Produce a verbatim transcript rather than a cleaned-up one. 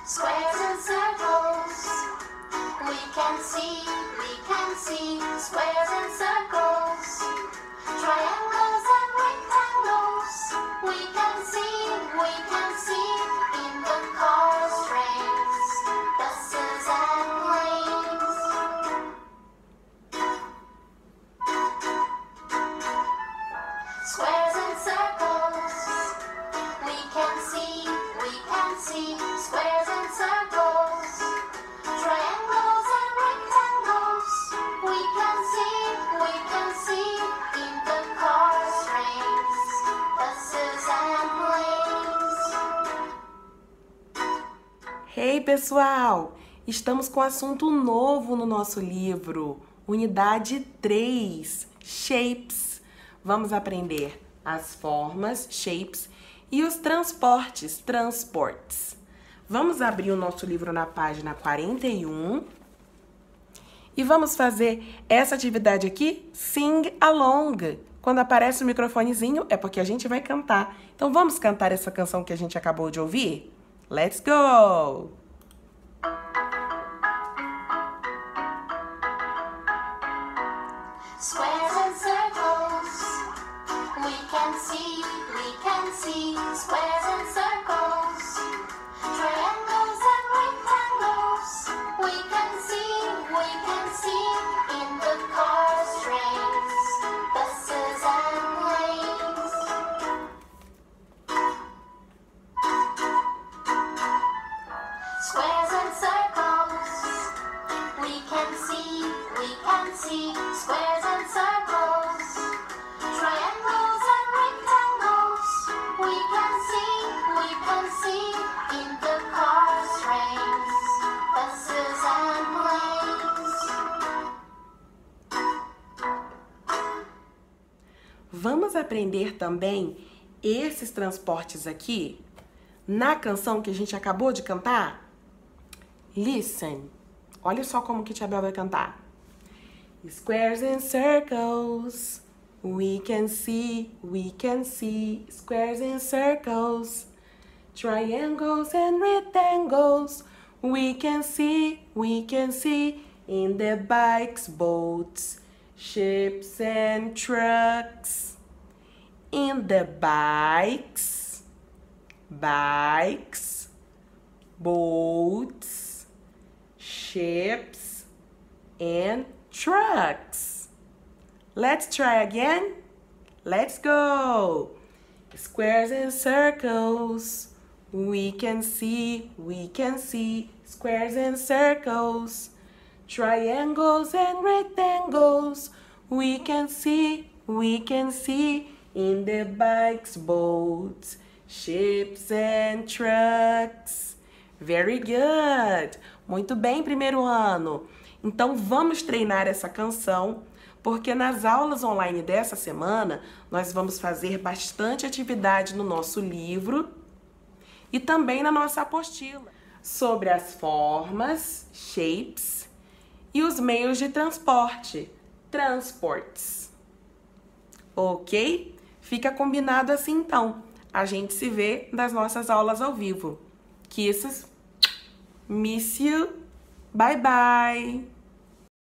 squares and circles. We can see, we can see squares and circles. Triangles and rectangles. We can see, we can see in the cars, trains, buses and planes. Squares and circles. We can see, we can see squares and circles. Triangles and rectangles. We can see, we can see in the cars, trains, buses and planes. Hey, pessoal! Estamos com assunto novo no nosso livro, Unidade três, Shapes. Vamos aprender as formas, shapes, e os transportes, transports. Vamos abrir o nosso livro na página quarenta e um e vamos fazer essa atividade aqui, sing along. Quando aparece o microfonezinho é porque a gente vai cantar. Então vamos cantar essa canção que a gente acabou de ouvir? Let's go! Squares and circles. We can see, we can see squares and circles. Triangles and rectangles. We can see, we can see in the cars, trains, buses and planes. Squares and circles. We can see, we can see squares and circles. Triangles and rectangles. We can see, we can see in the cars, trains, buses and planes. Vamos aprender também esses transportes aqui na canção que a gente acabou de cantar? Listen. Olha só como que Tia Bel vai cantar. Squares and circles. We can see, we can see squares and circles. Triangles and rectangles. We can see, we can see in the bikes, boats, ships and trucks. In the bikes, bikes, boats, ships and trucks. Let's try again. Let's go. Squares and circles. We can see, we can see squares and circles. Triangles and rectangles. We can see, we can see in the bikes, boats, ships and trucks. Very good. Muito bem, primeiro ano. Então vamos treinar essa canção, porque nas aulas online dessa semana nós vamos fazer bastante atividade no nosso livro e também na nossa apostila sobre as formas, shapes, e os meios de transporte, transports. Ok? Fica combinado assim então. A gente se vê nas nossas aulas ao vivo. Kisses. Miss you. Bye bye.